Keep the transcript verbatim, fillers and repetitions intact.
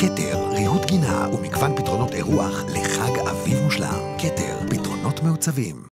כתר, ריהוט גינה ומגוון פתרונות אירוח לחג אביב מושלם. כתר, פתרונות מעוצבים.